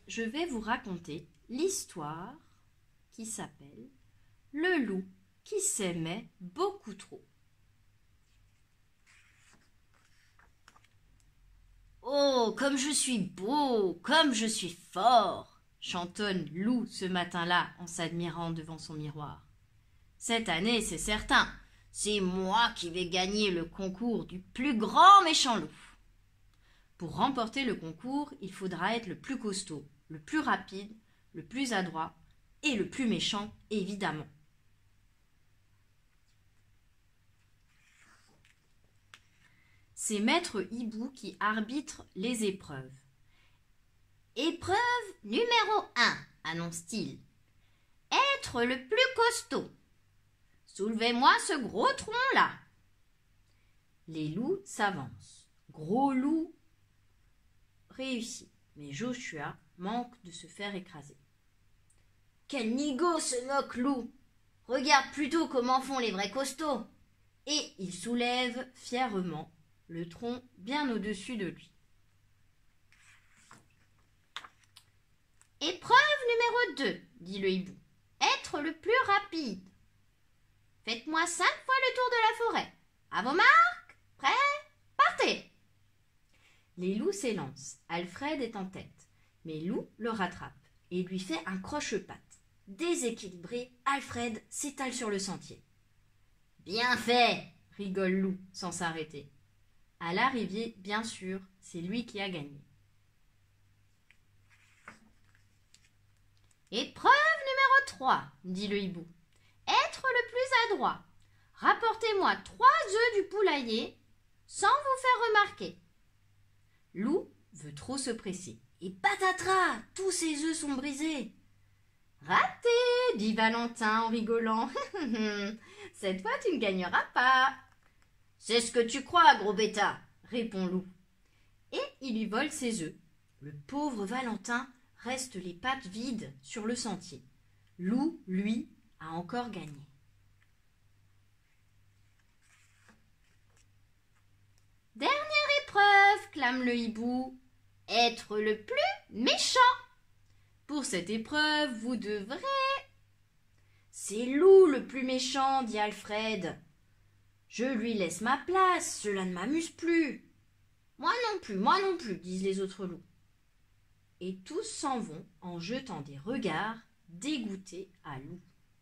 je vais vous raconter l'histoire qui s'appelle « Le loup qui s'aimait beaucoup trop ». Oh, comme je suis beau, comme je suis fort, chantonne Loup ce matin-là en s'admirant devant son miroir. Cette année, c'est certain, c'est moi qui vais gagner le concours du plus grand méchant loup. Pour remporter le concours, il faudra être le plus costaud, le plus rapide, le plus adroit et le plus méchant, évidemment. C'est Maître Hibou qui arbitre les épreuves. Épreuve numéro 1, annonce-t-il. Être le plus costaud. Soulevez-moi ce gros tronc-là. Les loups s'avancent. Gros loup réussit, mais Joshua manque de se faire écraser. Quel nigaud se moque Loup. Regarde plutôt comment font les vrais costauds. Et il soulève fièrement le tronc bien au-dessus de lui. Épreuve numéro 2, dit le hibou. Être le plus rapide. Faites-moi 5 fois le tour de la forêt. À vos marques, prêts, partez. Les loups s'élancent. Alfred est en tête, mais Loup le rattrape et lui fait un croche-patte. Déséquilibré, Alfred s'étale sur le sentier. Bien fait, rigole Loup sans s'arrêter. À l'arrivée, bien sûr, c'est lui qui a gagné. Épreuve numéro 3, dit le hibou. Être le plus adroit. Rapportez-moi 3 œufs du poulailler sans vous faire remarquer. Loup veut trop se presser. Et patatras, tous ses œufs sont brisés. Raté, dit Valentin en rigolant. Cette fois, tu ne gagneras pas. C'est ce que tu crois, gros bêta, répond Loup. Et il lui vole ses œufs. Le pauvre Valentin reste les pattes vides sur le sentier. Loup, lui, a encore gagné. Dernière épreuve, clame le hibou. Être le plus méchant. Pour cette épreuve, vous devrez... C'est Loup le plus méchant, dit Alfred. Je lui laisse ma place, cela ne m'amuse plus. Moi non plus, disent les autres loups. Et tous s'en vont en jetant des regards dégoûtés à Loup.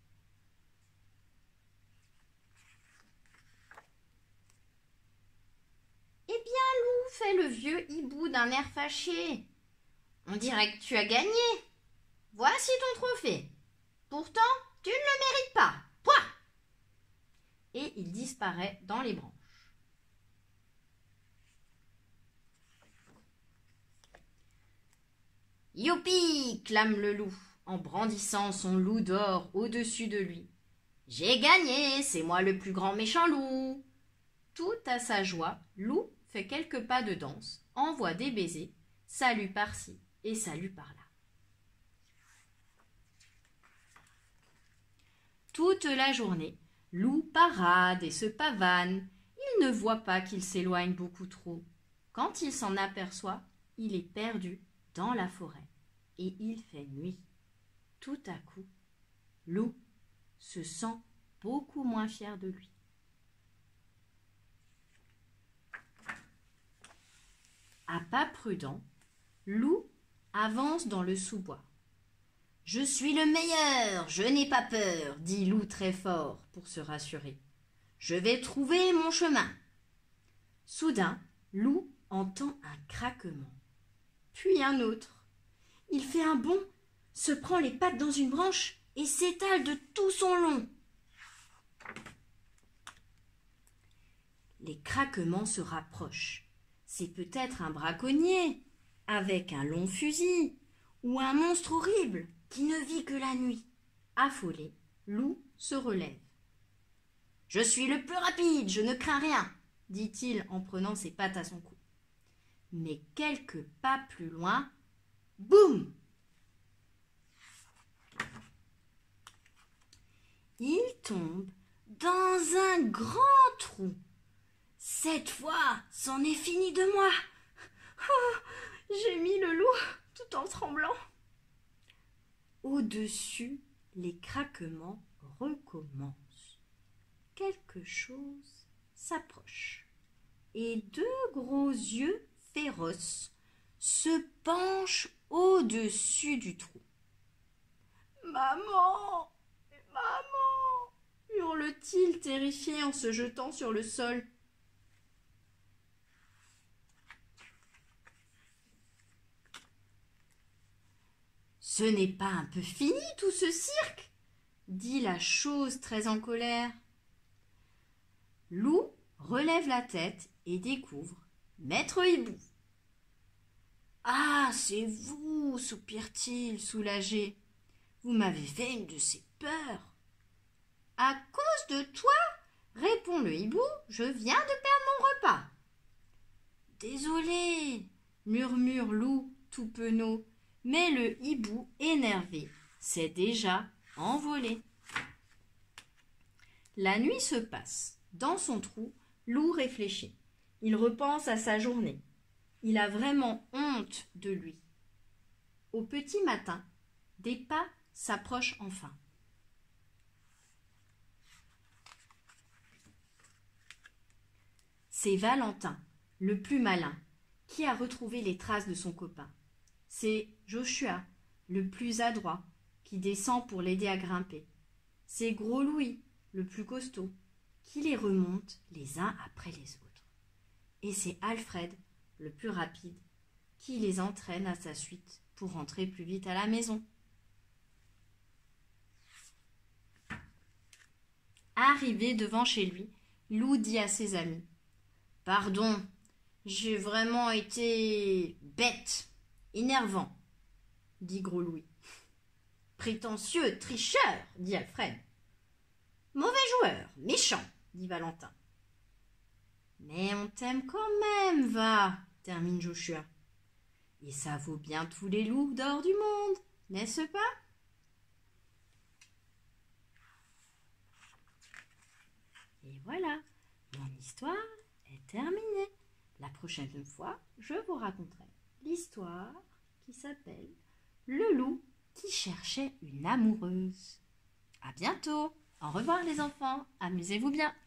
Eh bien, Loup, fait le vieux hibou d'un air fâché. On dirait que tu as gagné. Voici ton trophée. Pourtant, tu ne le mérites pas. Pouah ! Et il disparaît dans les branches. Youpi, clame le loup, en brandissant son loup d'or au-dessus de lui. J'ai gagné, c'est moi le plus grand méchant loup. Tout à sa joie, Loup fait quelques pas de danse, envoie des baisers, salue par-ci et salue par-là. Toute la journée, Loup parade et se pavane. Il ne voit pas qu'il s'éloigne beaucoup trop. Quand il s'en aperçoit, il est perdu dans la forêt et il fait nuit. Tout à coup, Loup se sent beaucoup moins fier de lui. À pas prudent, Loup avance dans le sous-bois. « Je suis le meilleur, je n'ai pas peur, dit Loup très fort pour se rassurer. Je vais trouver mon chemin. Soudain, Loup entend un craquement, puis un autre. Il fait un bond, se prend les pattes dans une branche et s'étale de tout son long. Les craquements se rapprochent. C'est peut-être un braconnier avec un long fusil ou un monstre horrible qui ne vit que la nuit. Affolé, Loup se relève. « Je suis le plus rapide, je ne crains rien, dit-il en prenant ses pattes à son cou. Mais quelques pas plus loin, boum! Il tombe dans un grand trou. Cette fois, c'en est fini de moi. Oh, j'ai mis le loup tout en tremblant. Au-dessus, les craquements recommencent. Quelque chose s'approche et deux gros yeux féroces se penchent au-dessus du trou. « Maman! Maman !» hurle-t-il terrifié en se jetant sur le sol. « Ce n'est pas un peu fini tout ce cirque ?» dit la chose très en colère. Lou relève la tête et découvre Maître Hibou. « Ah, c'est vous !» soupire-t-il, soulagé. « Vous m'avez fait une de ces peurs. »« À cause de toi, répond le hibou, je viens de perdre mon repas. »« Désolé, murmure Lou tout penaud, mais le hibou, énervé, s'est déjà envolé. La nuit se passe. Dans son trou, Lou réfléchit. Il repense à sa journée. Il a vraiment honte de lui. Au petit matin, des pas s'approchent enfin. C'est Valentin, le plus malin, qui a retrouvé les traces de son copain. C'est Joshua, le plus adroit, qui descend pour l'aider à grimper. C'est Gros Louis, le plus costaud, qui les remonte les uns après les autres. Et c'est Alfred, le plus rapide, qui les entraîne à sa suite pour rentrer plus vite à la maison. Arrivé devant chez lui, Lou dit à ses amis « Pardon, j'ai vraiment été bête, énervant, » dit Gros Louis. « Prétentieux, tricheur, » dit Alfred. « Mauvais joueur, méchant, » dit Valentin. « Mais on t'aime quand même, va, » termine Joshua. « Et ça vaut bien tous les loups d'or du monde, n'est-ce pas ? » Et voilà, mon histoire est terminée. La prochaine fois, je vous raconterai l'histoire qui s'appelle « Le loup qui cherchait une amoureuse ». À bientôt. Au revoir les enfants, amusez-vous bien.